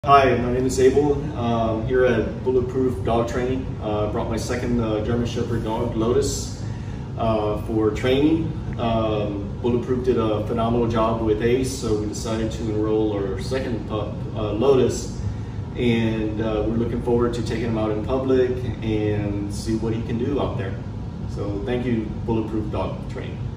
Hi, my name is Abel. Here at Bulletproof Dog Training. Brought my second German Shepherd dog, Lotus, for training. Bulletproof did a phenomenal job with Ace, so we decided to enroll our second pup, Lotus, and we're looking forward to taking him out in public and see what he can do out there. So thank you, Bulletproof Dog Training.